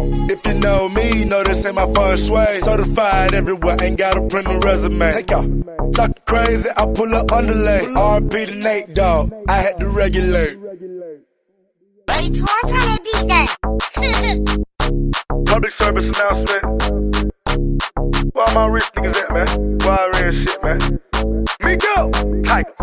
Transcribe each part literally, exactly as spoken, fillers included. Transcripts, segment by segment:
If you know me, you know this ain't my feng shui. Certified everywhere, ain't gotta print a resume. Take off. Talkin' crazy, I pull up underlay. R P to Nate, dawg. I had to regulate. Hey, Torn, turn that beat down. Public service announcement. Where all my rich niggas at, man? Wire and shit, man. Miko, Tiger.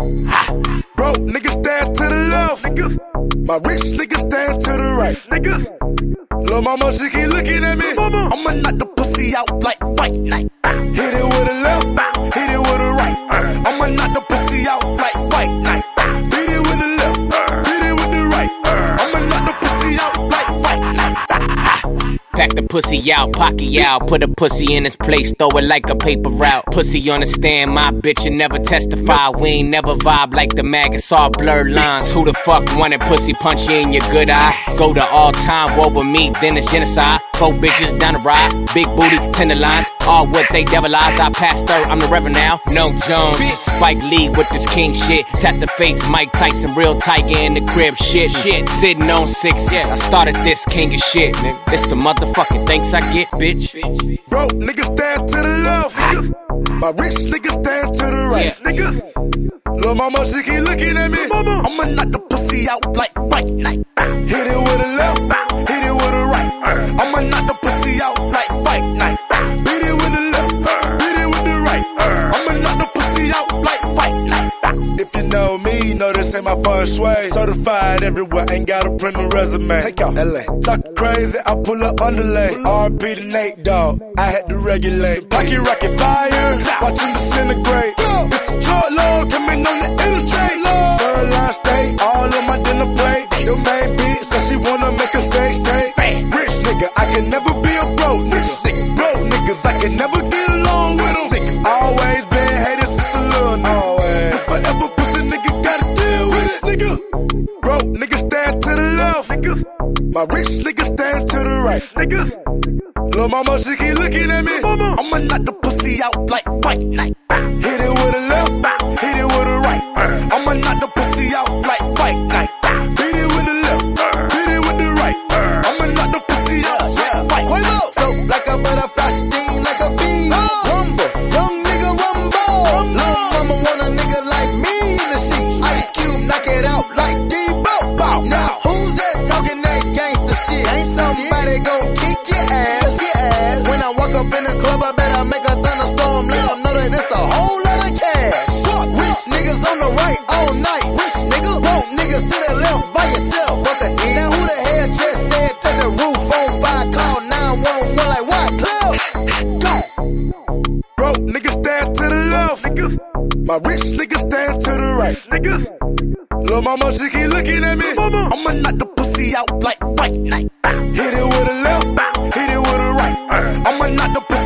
Bro, niggas stand to the left. Niggas. My rich niggas stand to the right. Niggas. Lil' mama, she keep looking at me. I'ma knock the pussy out like fight night. Hit it with a left, hit it with a right. I'ma knock the pussy out like fight night. Hit it with the left, hit it with the right. I'ma knock the pussy out like fight night. Pack the pussy out, pocket out, put a pussy in its place, throw it like a paper route. Pussy on the stand, my bitch, you never testify. We ain't never vibe like the mag, it's all blurred lines. Who the fuck wanted pussy punch you in your good eye? Go to all time over me, then it's genocide. Four bitches down the ride, big booty, tender lines. All what they devil eyes, I passed her, I'm the reverend now. No Jones, Spike Lee with this king shit. Tap the face, Mike Tyson, real tiger in the crib, shit, shit. Sitting on six, yeah, I started this king of shit, nigga. It's the motherfucking thanks I get, bitch. Bro, niggas stand to the left. My rich niggas stand to the right. Yeah. Niggas. Lil' mama, she keep looking at me. I'ma knock the pussy out like fight night. Hit it with a left, hit it with a right. I'ma knock the pussy out like fight night. Beat it with the left, beat it with the right. I'ma knock the pussy out like fight night. If you know me, you know this ain't my feng shui. Certified everywhere, ain't gotta print a resume. Take off L A. Talkin' crazy, I pull up underlay. R P to Nate, dawg. I had to regulate. Pocket rocket fire, watch him disintegrate. It's a short load coming on the illustrate. Sirloin steak, all on my dinner plate. Your main bitch said she wanna make a sex tape. Rich nigga, I can never be a broke nigga. Broke niggas, I can never get along with them. Always been hated since a little always. If forever pussy nigga gotta deal with it, nigga. Broke niggas stand to the left. Niggas. My rich niggas stand to the right. Niggas. Lil' mama, she keep looking at me. I'ma knock the pussy out like fight night. Hit it with a left, hit it with a right. I'ma knock the pussy out like fight night. Beat it with the left, beat it with the right. I'ma knock the pussy out like fight night. Float like a butterfly, sting like a bee. Rumble, young nigga rumble. Lil' mama want a nigga like me in the sheets. Ice Cube knock it out like Debo. Now who's that talking that gangsta shit? Ain't somebody gon' kick your ass? When I walk up in the club, I better make a thunderstorm. Let them know that it's a whole lot of cash. Rich niggas on the right all night. Rich nigga, broke niggas to the left by yourself. Fuck a D. Now who the hell just said take the roof on fire? Call nine one one like what? Club? Go. Broke niggas stand to the left. Niggas. My rich niggas stand to the right. Niggas. Lil' mama, she keep looking at me. I'ma knock the pussy out like fight night. Hit it with a left, hit it with a right. I'ma knock the pussy